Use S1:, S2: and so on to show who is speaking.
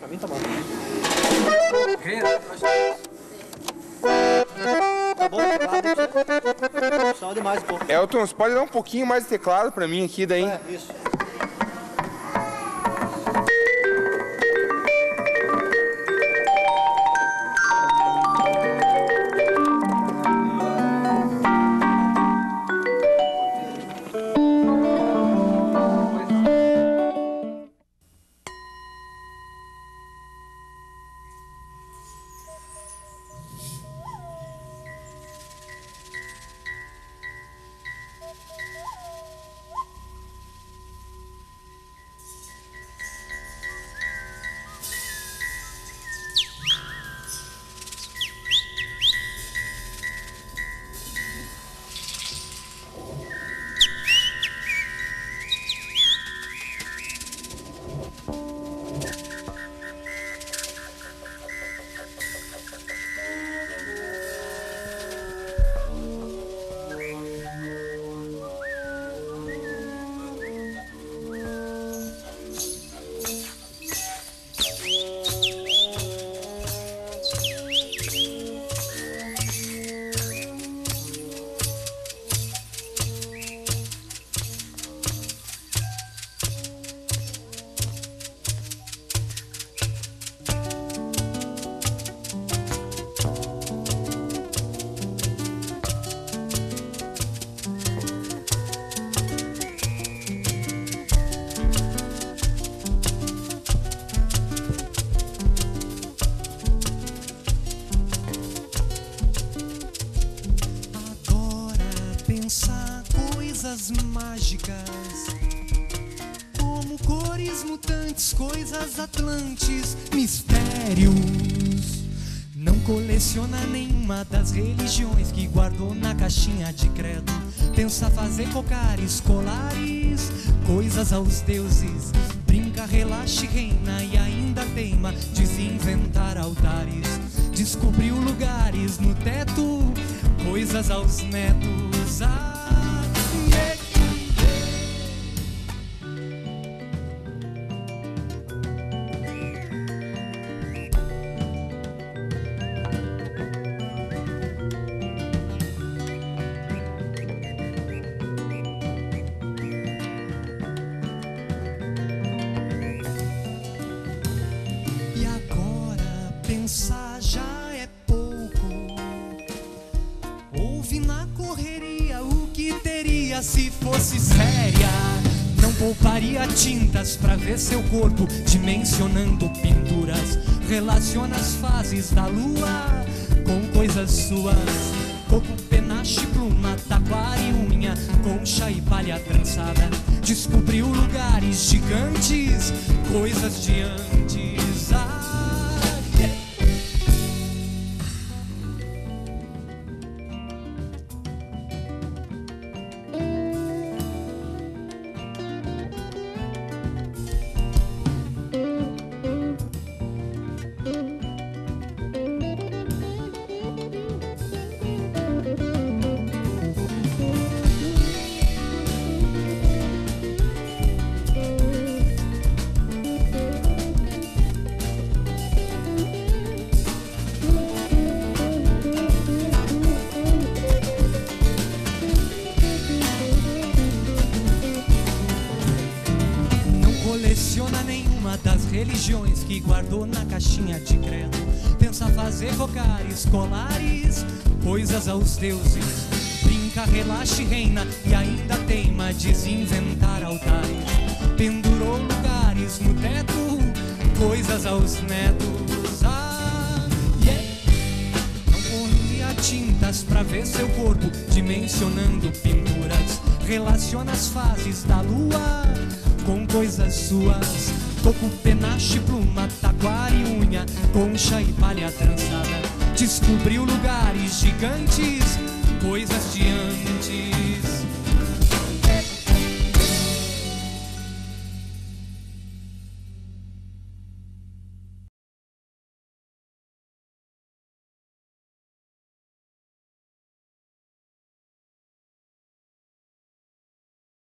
S1: Pra mim tá bom. Tá bom, teclado. Só demais um pouco.
S2: Elton, você pode dar um pouquinho mais de teclado pra mim aqui daí?
S1: É, isso.
S3: Pensar coisas mágicas, como cores mutantes, coisas atlantes, mistérios. Não coleciona nenhuma das religiões que guardou na caixinha de credo. Pensa fazer cocares, colares, coisas aos deuses. Brinca, relaxa e reina e ainda teima desinventar altares. Descobriu lugares no teto, coisas aos netos. E agora pensar já é pouco. Ouve na correria o que teria se fosse séria. Não pouparia tintas pra ver seu corpo dimensionando pinturas. Relaciona as fases da lua com coisas suas. Coco, penache, pluma, taquara e unha, concha e palha trançada. Descobriu lugares gigantes, coisas de antes. Coleciona nenhuma das religiões que guardou na caixinha de credo. Pensa fazer cocares, colares, coisas aos deuses. Brinca, relaxa e reina e ainda teima desinventar altares. Pendurou lugares no teto, coisas aos netos. Não corria tintas pra ver seu corpo dimensionando pinturas. Relaciona as fases da lua com coisas suas. Coco, penache, pluma, taquara e unha, concha e palha trançada. Descobriu lugares gigantes, coisas de antes.